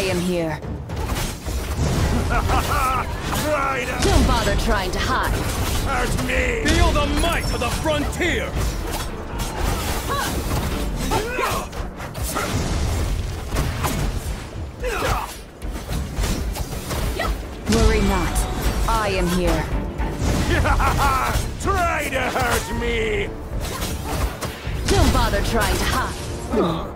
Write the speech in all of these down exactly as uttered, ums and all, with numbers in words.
am here. Right. Don't bother trying to hide. Hurt me! Feel the might of the frontier! Worry not. I am here. Try to hurt me! Don't bother trying to hide.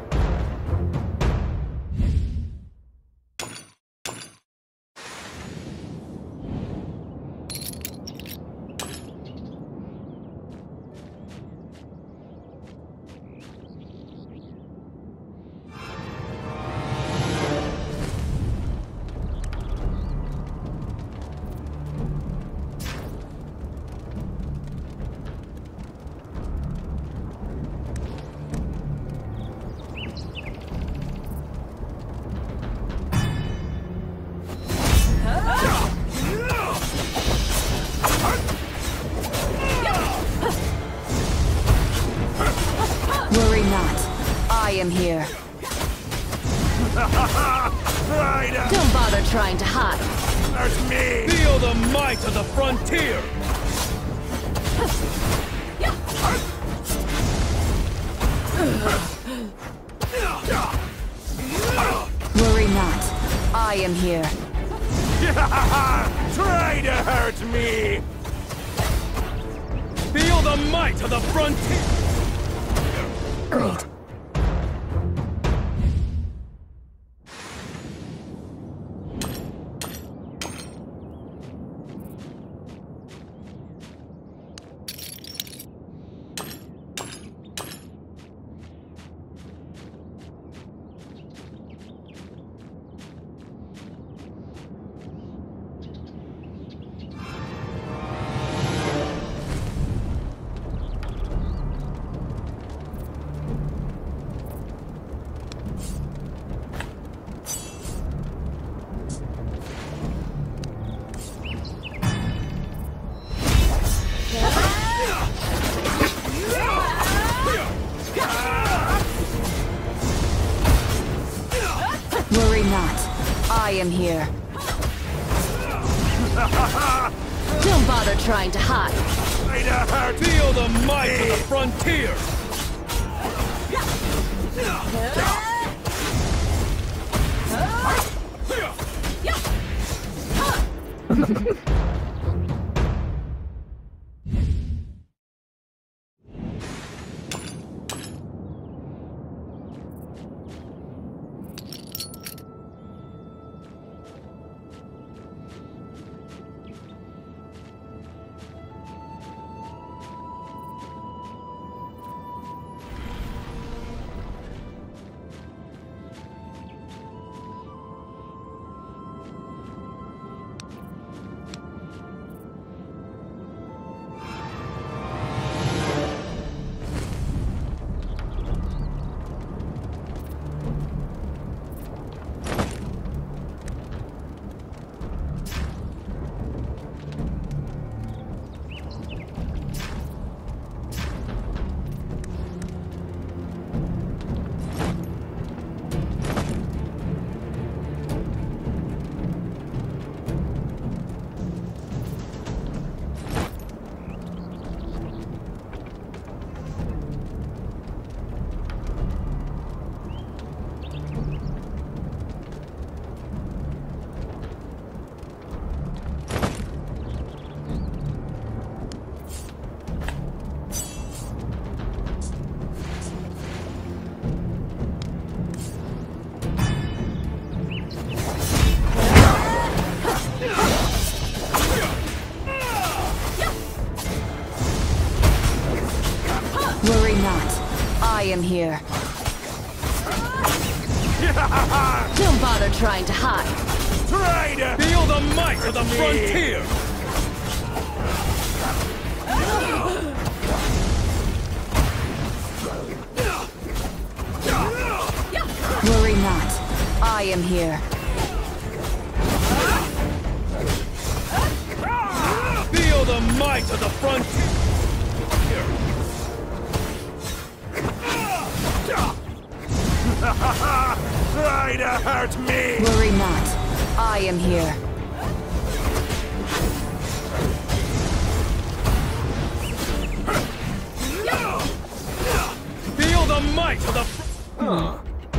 Worry not. I am here. Right. Don't bother trying to hide. Hurt me! Feel the might of the frontier! Worry not. I am here. Try to hurt me! Feel the might of the frontier! Great. Worry not. I am here. Don't bother trying to hide. Try to hurt me! Feel the might of the frontier! Worry not. I am here. Don't bother trying to hide. Try to... Feel the might of the frontier! Worry not. I am here. Feel the might of the frontier! Try Try to hurt me! Worry not. I am here. Feel the might of the... Fr huh.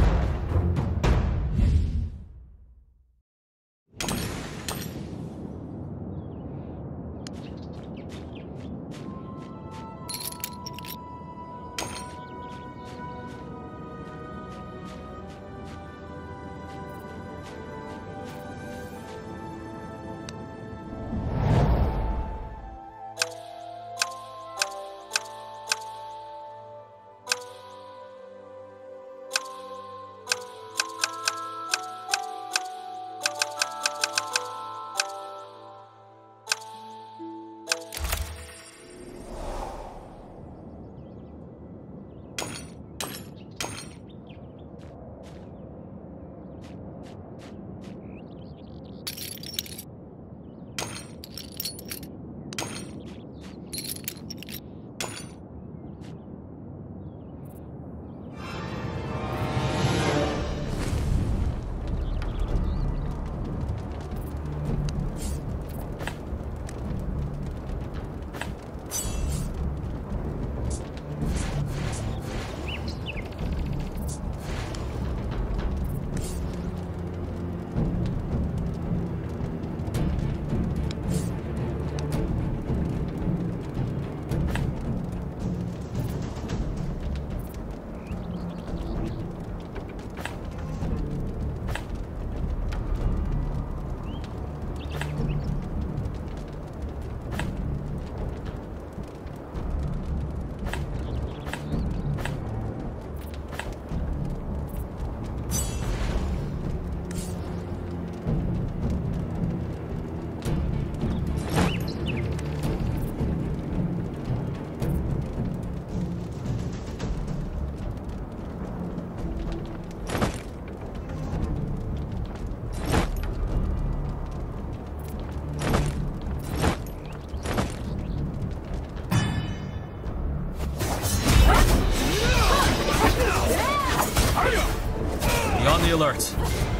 Alert.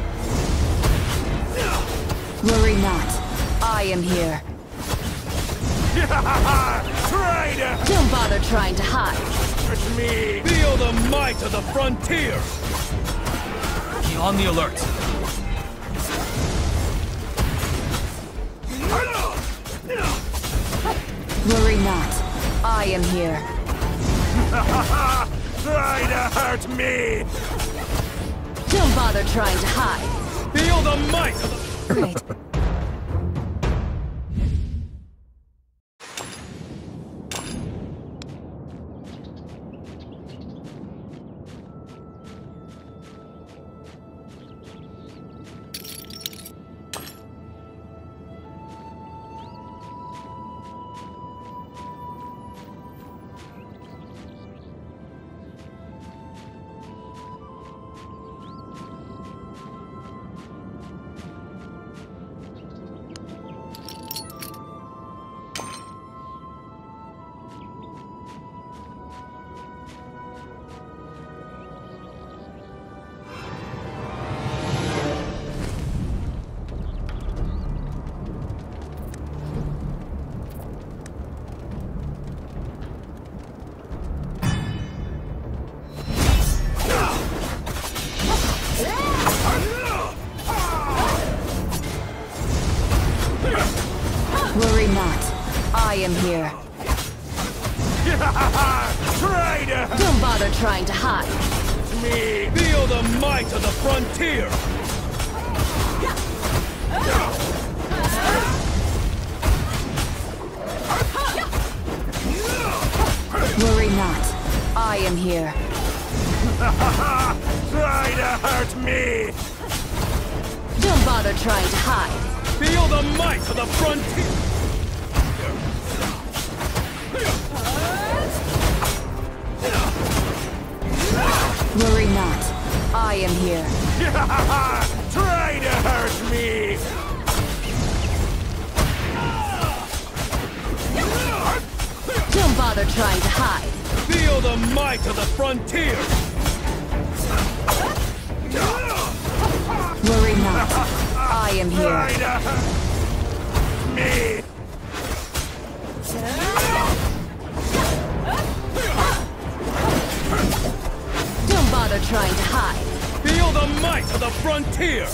Worry not. I am here. Traitor! Don't bother trying to hide. It's me! Feel the might of the frontier! Be on the alert. Worry not. I am here. Try to hurt me! Don't bother trying to hide. Feel the might of the... Great. Worry not. I am here. Traitor! Don't bother trying to hide. Me! Feel the might of the frontier! Worry not. I am here. Try to hurt me! Don't bother trying to hide. Feel the might of the frontier! Worry not. I am here. Try to hurt me! Don't bother trying to hide. Feel the might of the frontier! not. I am Try here. to hurt me! Don't bother trying to hide. Feel the might of the frontier!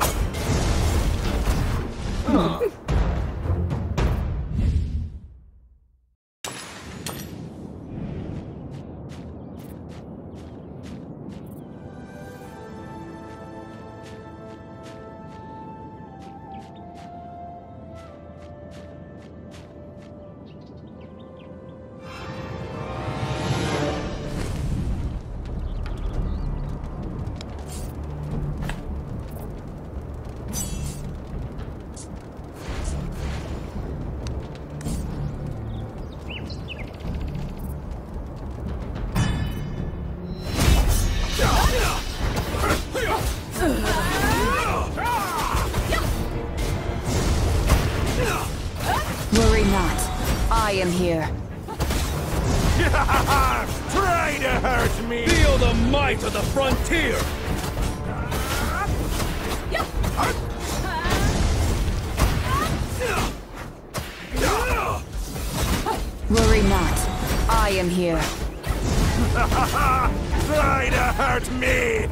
Worry not. I am here. Try to hurt me! Feel the might of the frontier! Worry not. I am here. Try to hurt me!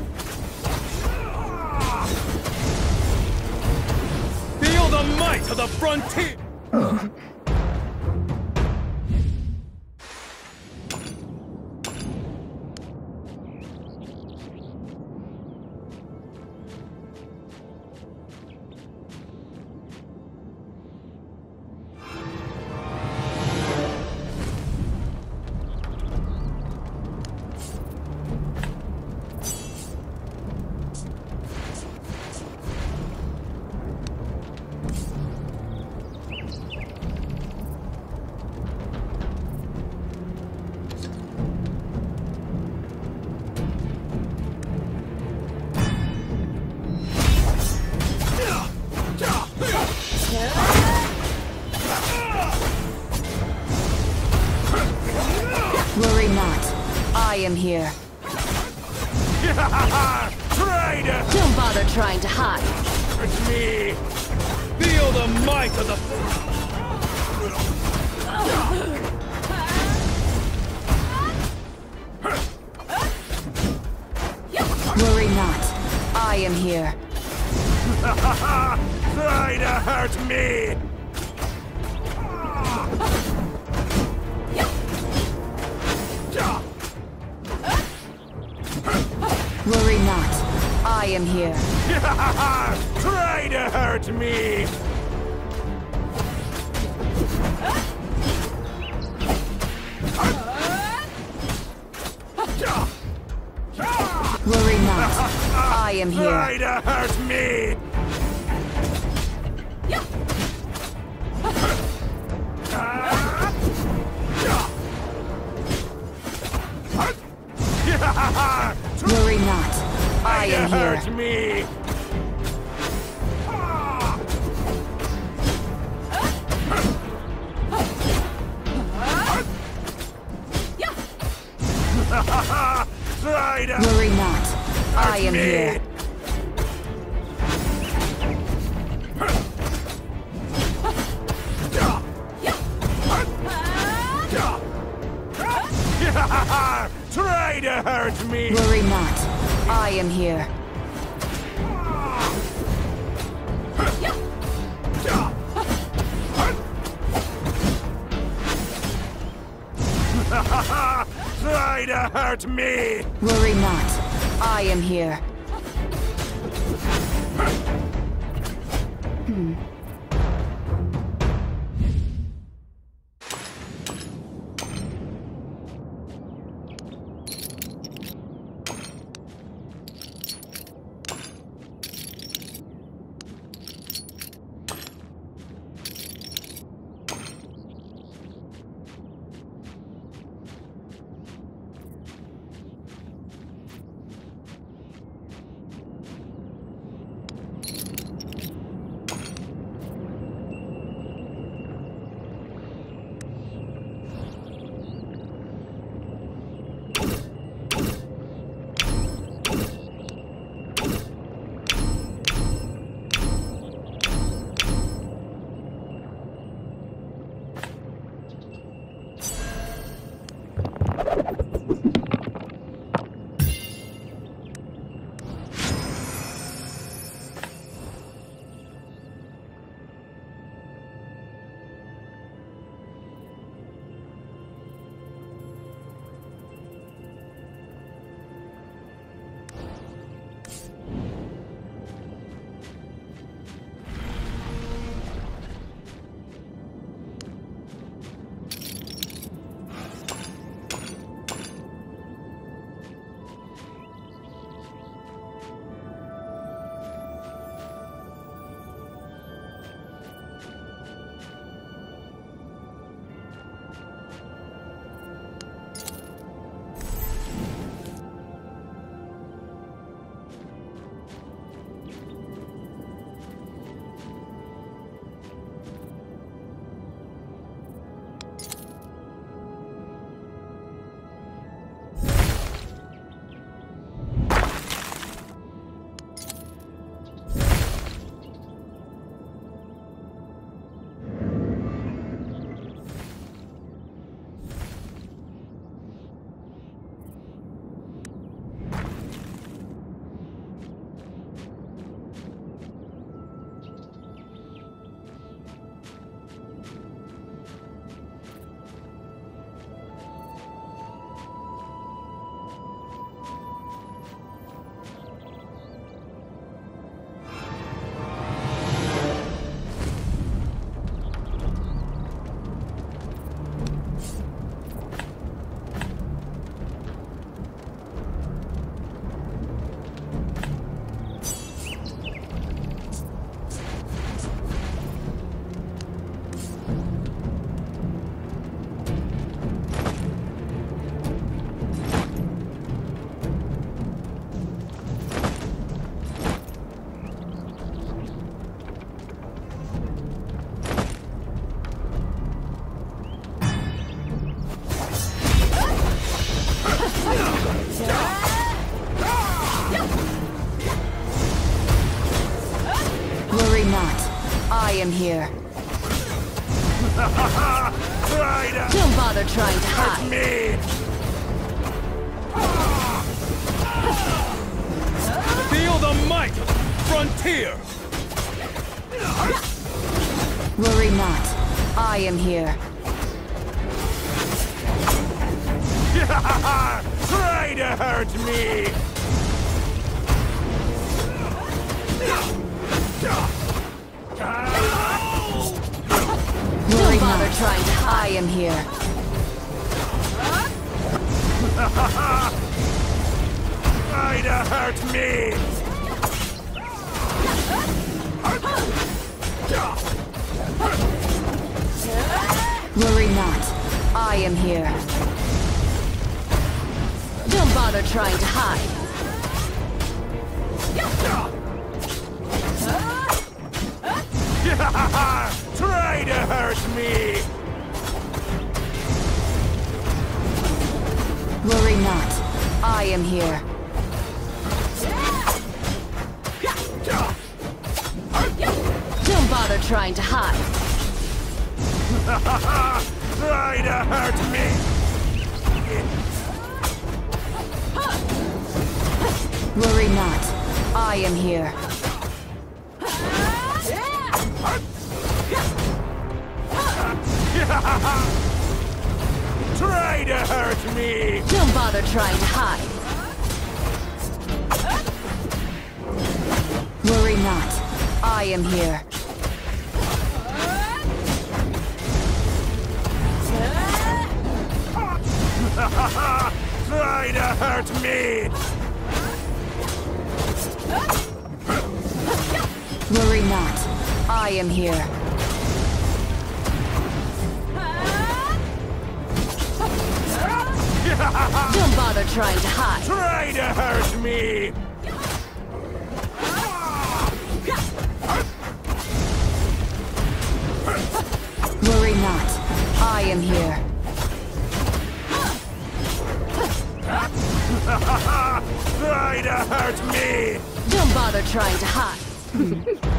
Feel the might of the frontier! Worry not. I am here. Try to Don't bother trying to hide. hurt me! Feel the might of the... Worry not. I am here. Try to hurt me! Worry not. I am here. Try to hurt me! Worry not. I am Try here. to hurt me! Worry not. I am Hurt here. me! Try to Worry not. I am me. here. Try to hurt me! Worry not. I am here. Try to hurt me! Worry not. I am here. am here. Try to Don't bother trying to hurt hide. me! Feel the might of the frontier! Worry not. I am here. Try to hurt me! Don't bother trying to hide. I am here. Try to hurt me! Worry not. I am here. Don't bother trying to hide. Try to hurt me! Worry not. I am here. Don't bother trying to hide. Try to hurt me! Worry not. I am here. Try to hurt me! Don't bother trying to hide. Worry not. I am here. Try to hurt me! Worry not. I am here. Don't bother trying to hide. Try to hurt me! Worry not. I am here. Try to hurt me! Don't bother trying to hide.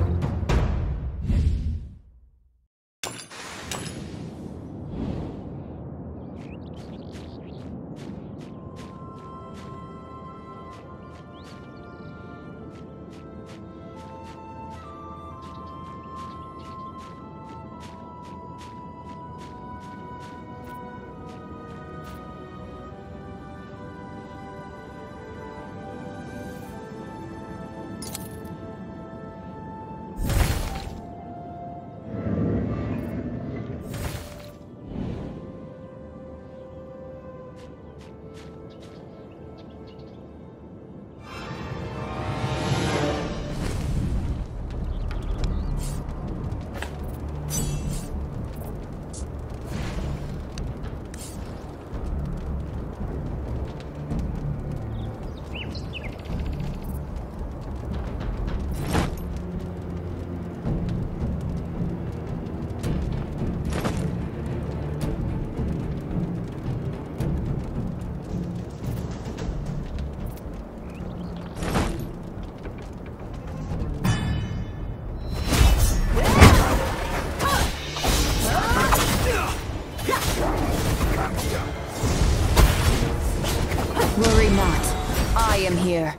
Worry not. I am here.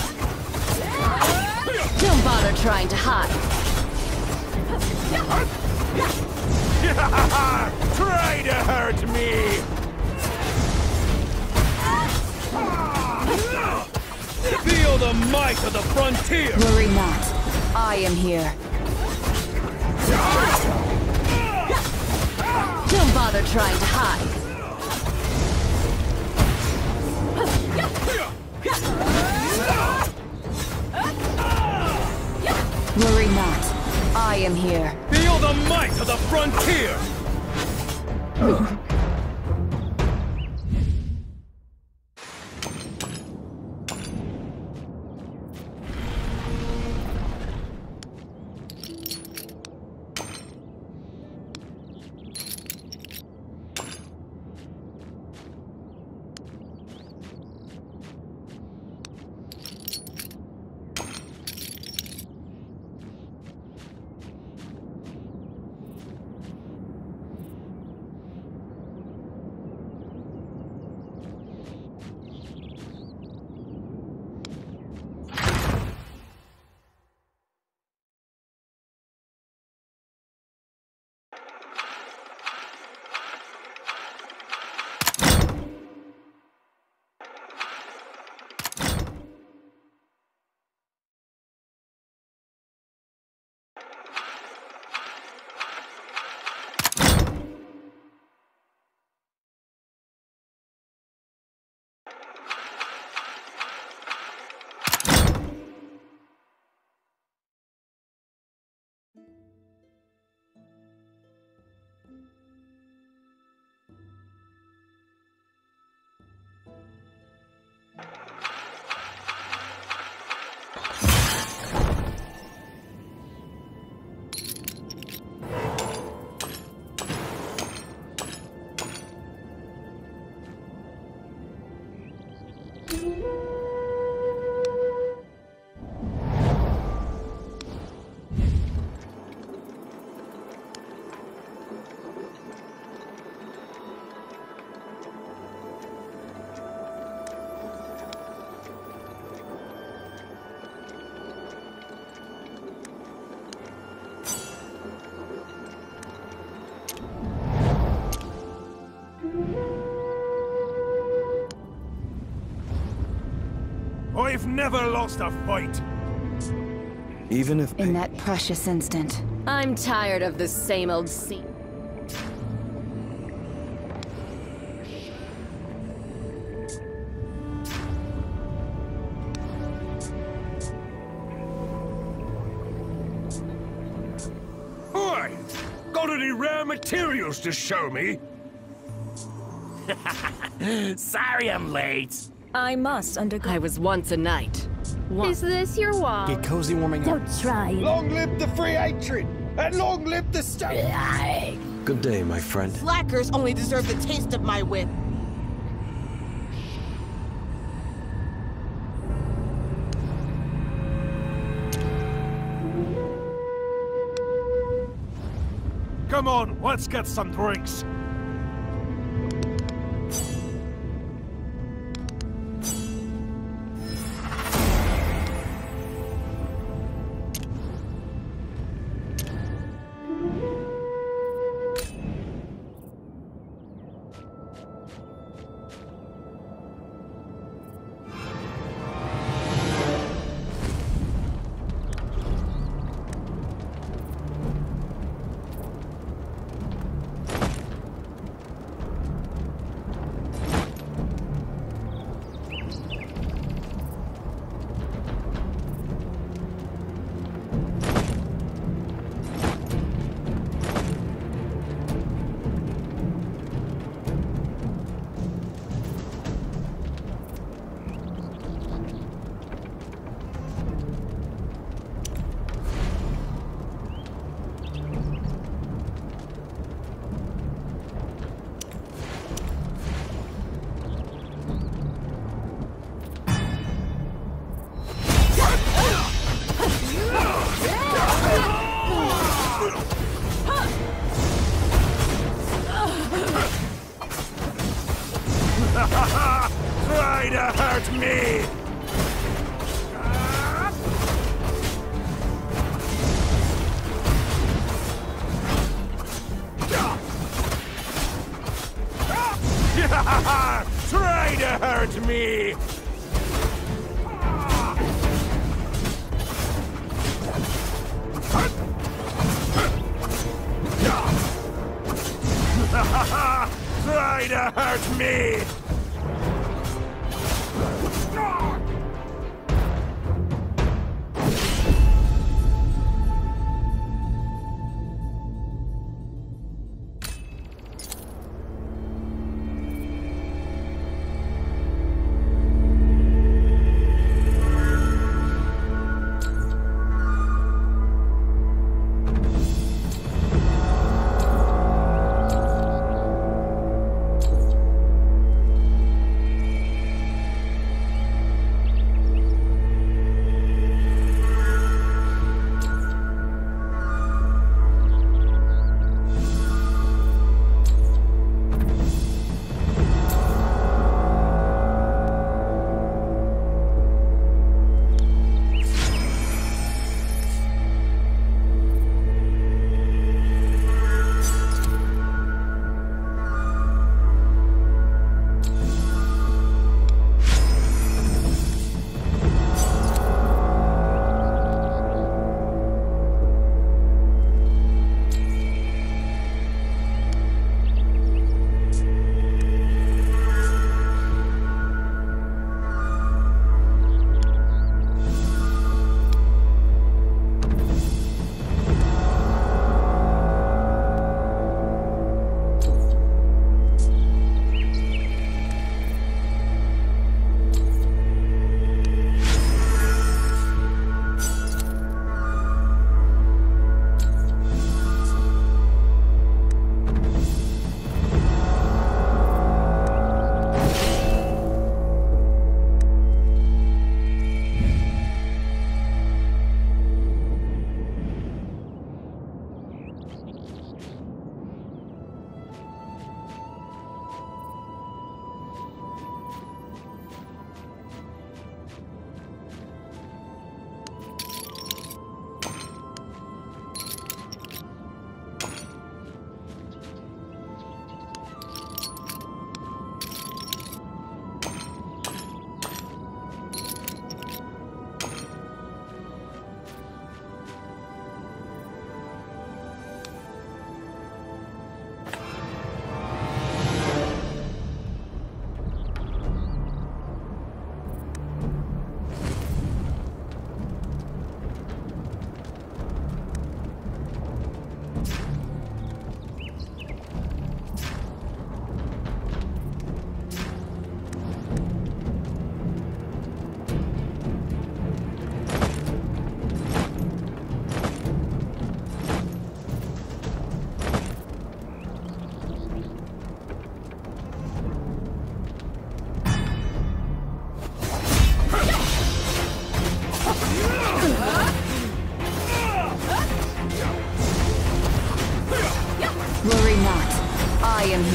Don't bother trying to hide. Try to hurt me! Feel the might of the frontier! Worry not. I am here. Don't bother trying to hide. Worry not. I am here. Feel the might of the frontier! I've never lost a fight. Even if... In that precious instant. I'm tired of the same old scene. Oi! Got any rare materials to show me? Sorry I'm late. I must undergo. I was once a knight. Once. Is this your wall? Get cozy warming up. Don't try. Long live the free hatred, and long live the state! Good day, my friend. Slackers only deserve the taste of my wit. Come on, let's get some drinks. Try to hurt me! Try to hurt me! Try to hurt me!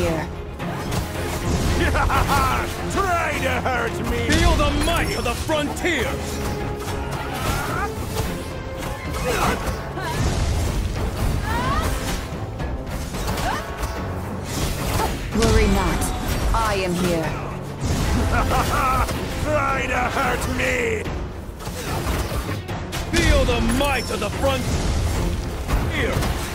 here. Try to hurt me! Feel the might of the frontier! Worry not. I am here. Try to hurt me! Feel the might of the frontier!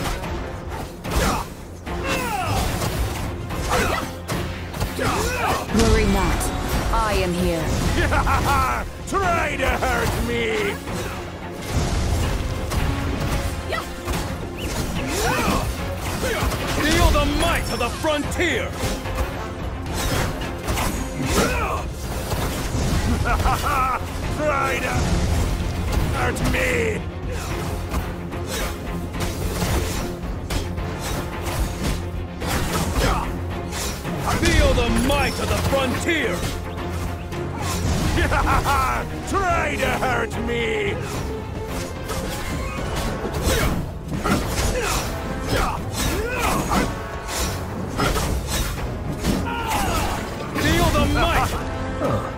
Worry not. I am here. Try to hurt me! Feel the might of the frontier! Try to hurt me! Feel the might of the frontier! Try to hurt me! Feel the might!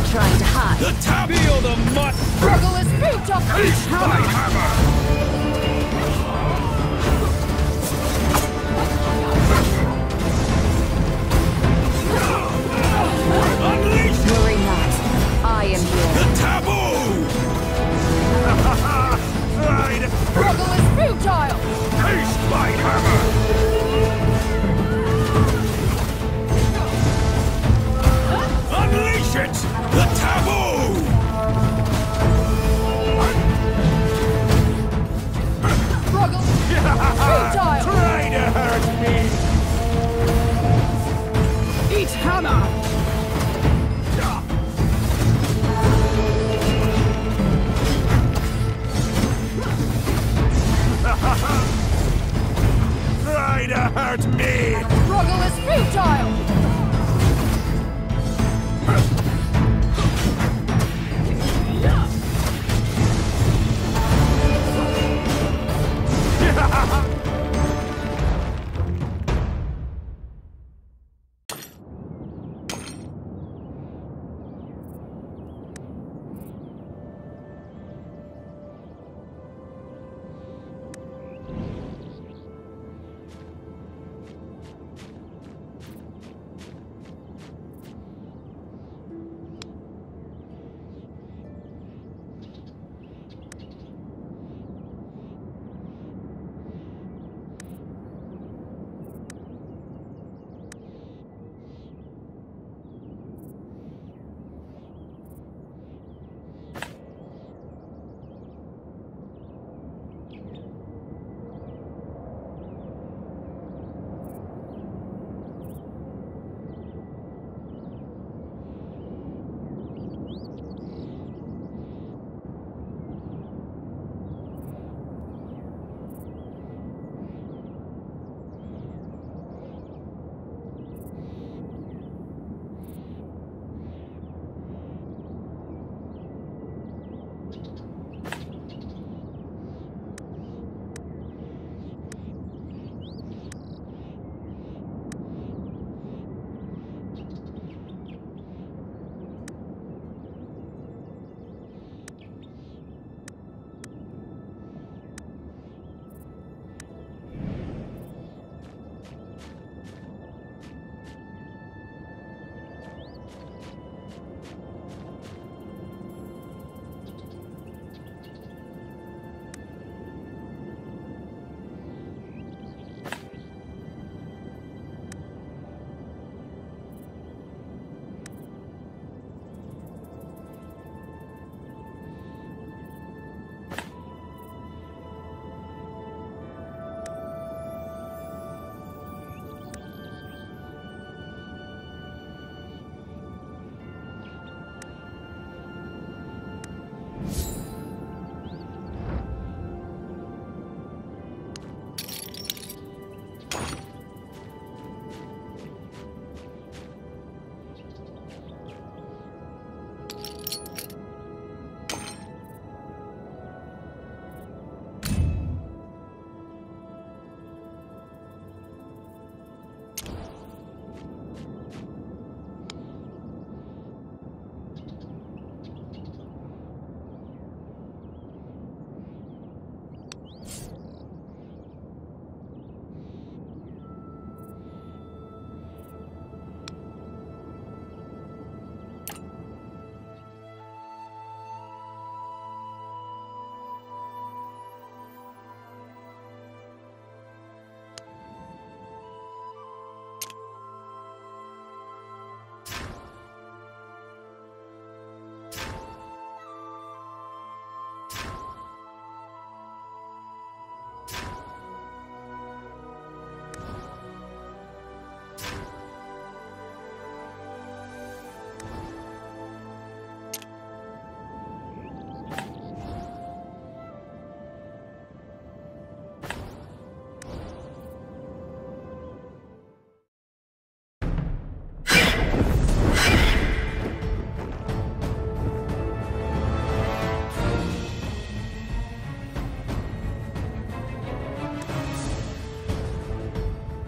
They're trying to hide. The top! Feel the might! Struggle is futile! Face my hammer! Unleash Worry not. I am here. the taboo! Right! Struggle is futile! Face my hammer! Unleash it! The taboo! Struggle is futile! Try to hurt me! Eat hammer! Try to hurt me! Struggle is futile!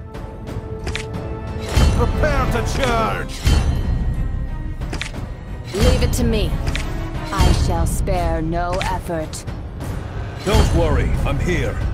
Prepare to charge! Leave it to me. I shall spare no effort. Don't worry, I'm here.